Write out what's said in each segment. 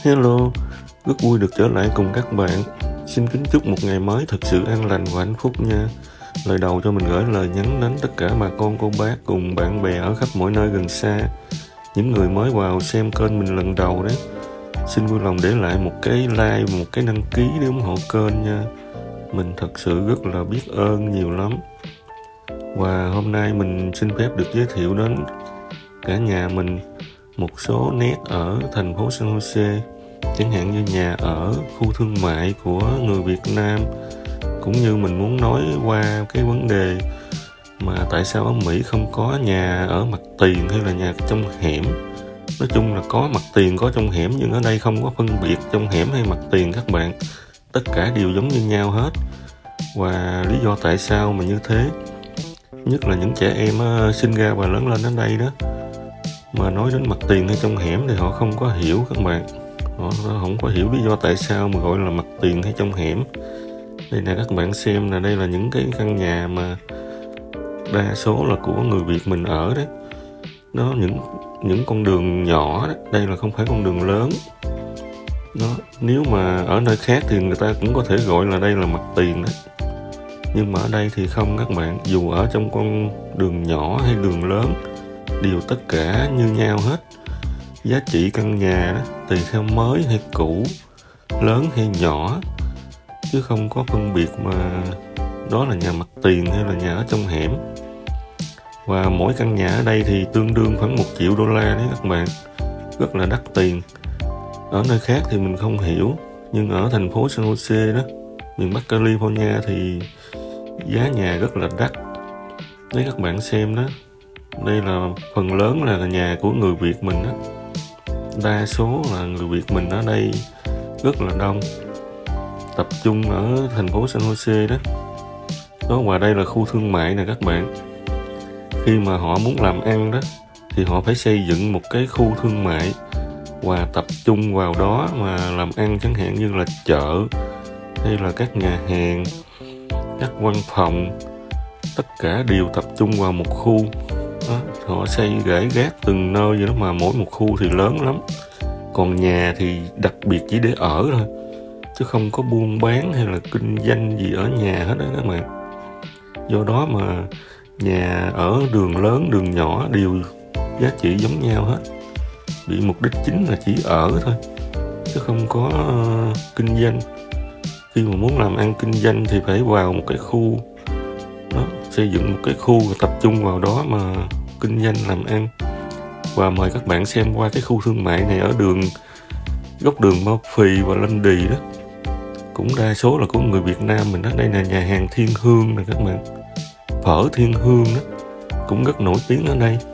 Hello, rất vui được trở lại cùng các bạn. Xin kính chúc một ngày mới thật sự an lành và hạnh phúc nha. Lời đầu cho mình gửi lời nhắn đến tất cả bà con cô bác cùng bạn bè ở khắp mọi nơi gần xa. Những người mới vào xem kênh mình lần đầu đấy. Xin vui lòng để lại một cái like, một cái đăng ký để ủng hộ kênh nha. Mình thật sự rất là biết ơn nhiều lắm. Và hôm nay mình xin phép được giới thiệu đến cả nhà mình một số nét ở thành phố San Jose, chẳng hạn như nhà ở khu thương mại của người Việt Nam, cũng như mình muốn nói qua cái vấn đề mà tại sao ở Mỹ không có nhà ở mặt tiền hay là nhà trong hẻm. Nói chung là có mặt tiền có trong hẻm, nhưng ở đây không có phân biệt trong hẻm hay mặt tiền các bạn, tất cả đều giống như nhau hết. Và lý do tại sao mà như thế, nhất là những trẻ em sinh ra và lớn lên ở đây đó, mà nói đến mặt tiền hay trong hẻm thì họ không có hiểu các bạn. Họ không có hiểu lý do tại sao mà gọi là mặt tiền hay trong hẻm. Đây nè, các bạn xem là đây là những cái căn nhà mà đa số là của người Việt mình ở đấy. Nó những con đường nhỏ đó, đây là không phải con đường lớn. Đó, nếu mà ở nơi khác thì người ta cũng có thể gọi là đây là mặt tiền đấy. Nhưng mà ở đây thì không các bạn, dù ở trong con đường nhỏ hay đường lớn đều tất cả như nhau hết. Giá trị căn nhà đó tùy theo mới hay cũ, lớn hay nhỏ, chứ không có phân biệt mà đó là nhà mặt tiền hay là nhà ở trong hẻm. Và mỗi căn nhà ở đây thì tương đương khoảng $1 triệu đấy các bạn, rất là đắt tiền. Ở nơi khác thì mình không hiểu, nhưng ở thành phố San Jose đó, miền Bắc California thì giá nhà rất là đắt. Đấy, các bạn xem đó, đây là phần lớn là nhà của người Việt mình đó. Đa số là người Việt mình ở đây rất là đông, tập trung ở thành phố San Jose đó. Và đây là khu thương mại nè các bạn. Khi mà họ muốn làm ăn đó thì họ phải xây dựng một cái khu thương mại và tập trung vào đó mà làm ăn, chẳng hạn như là chợ hay là các nhà hàng, các văn phòng, tất cả đều tập trung vào một khu đó. Họ xây rải rác từng nơi vậy đó, mà mỗi một khu thì lớn lắm. Còn nhà thì đặc biệt chỉ để ở thôi, chứ không có buôn bán hay là kinh doanh gì ở nhà hết đó các bạn. Do đó mà nhà ở đường lớn, đường nhỏ đều giá trị giống nhau hết, bị mục đích chính là chỉ ở thôi, chứ không có kinh doanh. Khi mà muốn làm ăn kinh doanh thì phải vào một cái khu đó, xây dựng một cái khu và tập trung vào đó mà kinh doanh làm ăn. Và mời các bạn xem qua cái khu thương mại này ở góc đường Murphy và Lundy đó, cũng đa số là của người Việt Nam mình đó. Đây là nhà hàng Thiên Hương nè các bạn, phở Thiên Hương đó cũng rất nổi tiếng ở đây.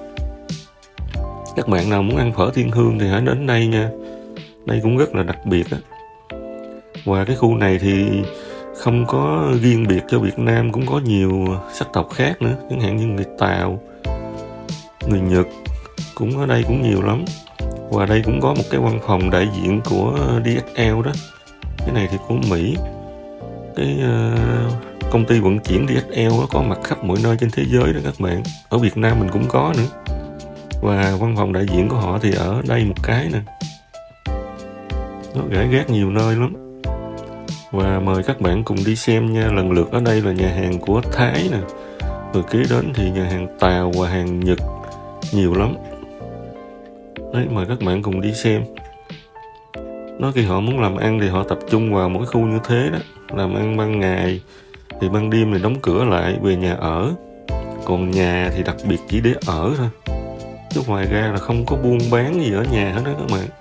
Các bạn nào muốn ăn phở Thiên Hương thì hãy đến đây nha, đây cũng rất là đặc biệt đó. Và cái khu này thì không có riêng biệt cho Việt Nam, cũng có nhiều sắc tộc khác nữa, chẳng hạn như người Tàu, người Nhật cũng ở đây cũng nhiều lắm. Và đây cũng có một cái văn phòng đại diện của DHL đó. Cái này thì của Mỹ. Cái công ty vận chuyển DHL nó có mặt khắp mọi nơi trên thế giới đó các bạn. Ở Việt Nam mình cũng có nữa. Và văn phòng đại diện của họ thì ở đây một cái nè. Nó rải rác nhiều nơi lắm. Và mời các bạn cùng đi xem nha. Lần lượt ở đây là nhà hàng của Thái nè, rồi kế đến thì nhà hàng Tàu và hàng Nhật nhiều lắm. Đấy, mời các bạn cùng đi xem. Nói khi họ muốn làm ăn thì họ tập trung vào một cái khu như thế đó, làm ăn ban ngày, thì ban đêm thì đóng cửa lại về nhà ở. Còn nhà thì đặc biệt chỉ để ở thôi, chứ ngoài ra là không có buôn bán gì ở nhà hết đó các bạn.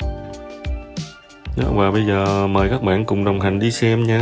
Đó, và bây giờ mời các bạn cùng đồng hành đi xem nha.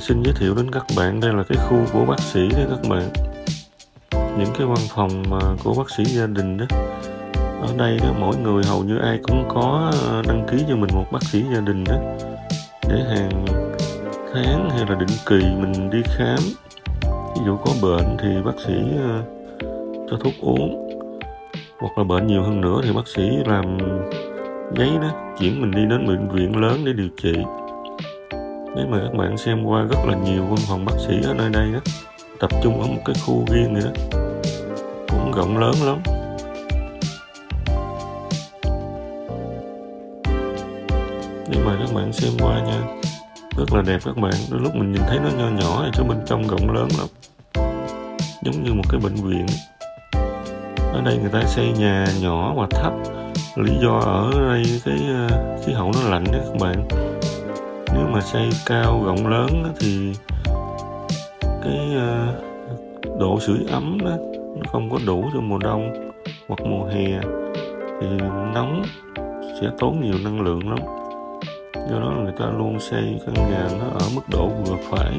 xin giới thiệu đến các bạn, đây là cái khu của bác sĩ đấy các bạn. Những cái văn phòng của bác sĩ gia đình đó. Ở đây đó, mỗi người hầu như ai cũng có đăng ký cho mình một bác sĩ gia đình đó, để hàng tháng hay là định kỳ mình đi khám. Ví dụ có bệnh thì bác sĩ cho thuốc uống, hoặc là bệnh nhiều hơn nữa thì bác sĩ làm giấy đó chuyển mình đi đến bệnh viện lớn để điều trị. Nếu mà các bạn xem qua, rất là nhiều văn phòng bác sĩ ở nơi đây đó, tập trung ở một cái khu riêng vậy đó, cũng rộng lớn lắm. Nhưng mà các bạn xem qua nha, rất là đẹp các bạn. Đôi lúc mình nhìn thấy nó nho nhỏ chứ bên trong rộng lớn lắm, giống như một cái bệnh viện. Ở đây người ta xây nhà nhỏ và thấp, lý do ở đây cái khí hậu nó lạnh đó các bạn. Nếu mà xây cao rộng lớn đó, thì cái độ sưởi ấm đó nó không có đủ cho mùa đông hoặc mùa hè, thì nóng sẽ tốn nhiều năng lượng lắm. Do đó người ta luôn xây căn nhà nó ở mức độ vừa phải.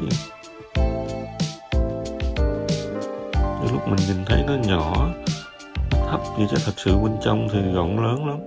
Đến lúc mình nhìn thấy nó nhỏ, nó thấp vậy chứ thật sự bên trong thì rộng lớn lắm.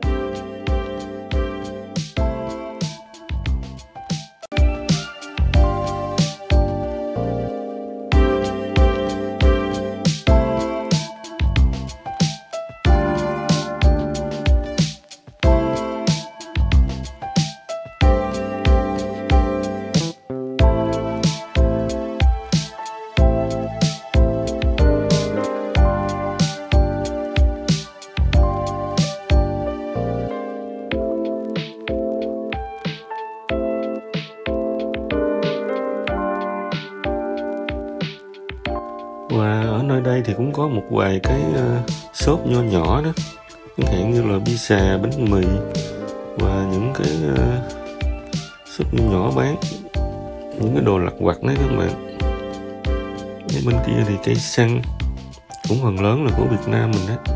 Và ở nơi đây thì cũng có một vài cái shop nho nhỏ đó, chẳng hạn như là pizza, bánh mì và những cái shop nho nhỏ bán những cái đồ lặt vặt đấy các bạn. Ở bên kia thì cây xăng cũng phần lớn là của Việt Nam mình đấy.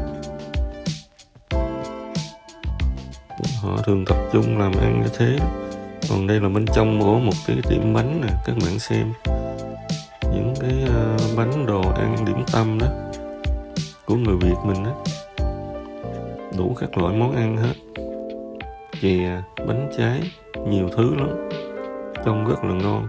Họ thường tập trung làm ăn như thế. Còn đây là bên trong của một cái tiệm bánh nè, các bạn xem những cái bánh đồ ăn điểm tâm đó của người Việt mình đó, đủ các loại món ăn hết, chè, bánh trái, nhiều thứ lắm, trông rất là ngon.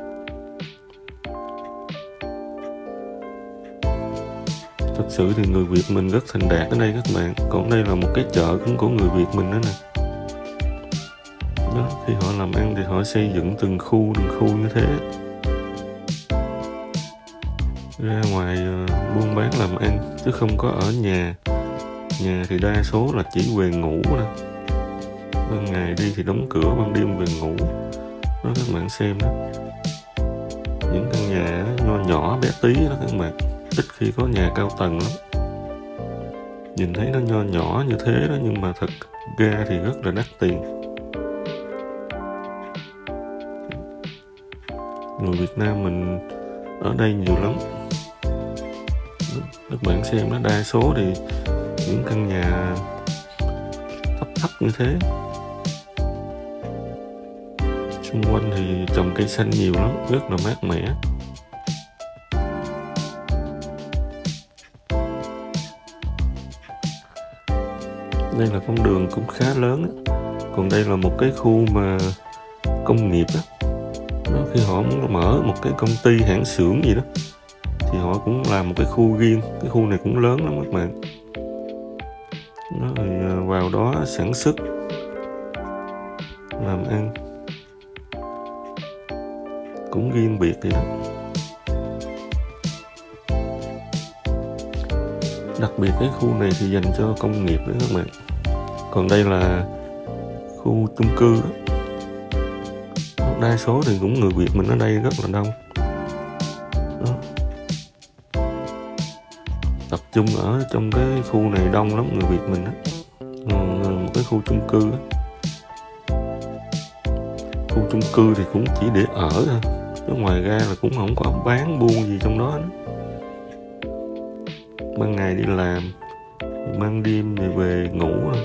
Thật sự thì người Việt mình rất thành đạt ở đây các bạn. Còn đây là một cái chợ cũng của người Việt mình đó nè. Đó, khi họ làm ăn thì họ xây dựng từng khu như thế, ra ngoài buôn bán làm ăn chứ không có ở nhà. Nhà thì đa số là chỉ về ngủ nè, ban ngày đi thì đóng cửa, ban đêm về ngủ đó các bạn xem đó. Những căn nhà nho nhỏ bé tí đó các bạn, ít khi có nhà cao tầng lắm. Nhìn thấy nó nho nhỏ như thế đó, nhưng mà thật ra thì rất là đắt tiền. Người Việt Nam mình ở đây nhiều lắm. Các bạn xem đó, đa số thì những căn nhà thấp như thế. Xung quanh thì trồng cây xanh nhiều lắm, rất là mát mẻ. Đây là con đường cũng khá lớn. Còn đây là một cái khu mà công nghiệp đó. Khi họ muốn mở một cái công ty hãng xưởng gì đó thì họ cũng làm một cái khu riêng. Cái khu này cũng lớn lắm các bạn. Nó thì vào đó sản xuất, làm ăn cũng riêng biệt vậy đó. Đặc biệt cái khu này thì dành cho công nghiệp đó các bạn. Còn đây là khu chung cư đó. Đa số thì cũng người Việt mình ở đây rất là đông đó. Tập trung ở trong cái khu này đông lắm người Việt mình đó. Một cái khu chung cư đó. Khu chung cư thì cũng chỉ để ở thôi, chứ ngoài ra là cũng không có bán buôn gì trong đó nữa. Ban ngày đi làm, ban đêm thì về ngủ thôi.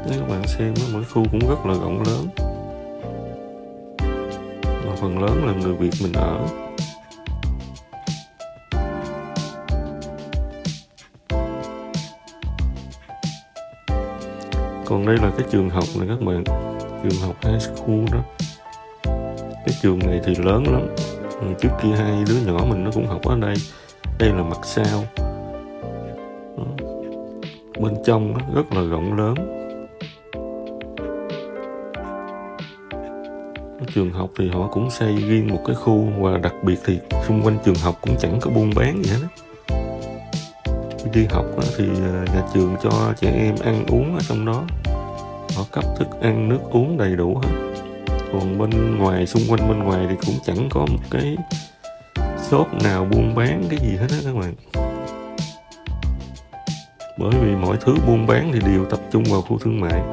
Nếu các bạn xem mỗi khu cũng rất là rộng lớn, mà phần lớn là người Việt mình ở. Còn đây là cái trường học này các bạn, trường học high school đó. Cái trường này thì lớn lắm. Trước kia hai đứa nhỏ mình nó cũng học ở đây. Đây là mặt sau. Bên trong rất là rộng lớn. Cái trường học thì họ cũng xây riêng một cái khu, và đặc biệt thì xung quanh trường học cũng chẳng có buôn bán gì hết đó. Khi đi học thì nhà trường cho trẻ em ăn uống ở trong đó. Họ cấp thức ăn, nước uống đầy đủ hết. Còn bên ngoài, xung quanh bên ngoài thì cũng chẳng có một cái shop nào buôn bán cái gì hết á các bạn. Bởi vì mọi thứ buôn bán thì đều tập trung vào khu thương mại.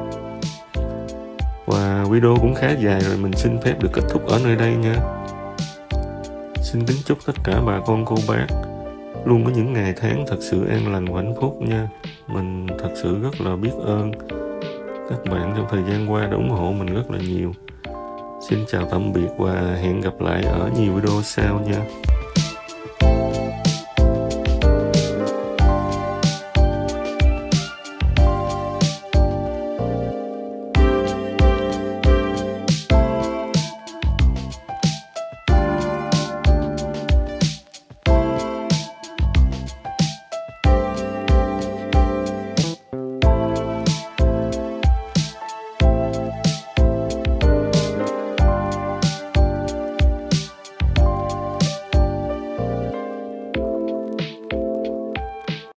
Và video cũng khá dài rồi, mình xin phép được kết thúc ở nơi đây nha. Xin kính chúc tất cả bà con cô bác luôn có những ngày tháng thật sự an lành và hạnh phúc nha. Mình thật sự rất là biết ơn các bạn trong thời gian qua đã ủng hộ mình rất là nhiều. Xin chào tạm biệt và hẹn gặp lại ở nhiều video sau nha.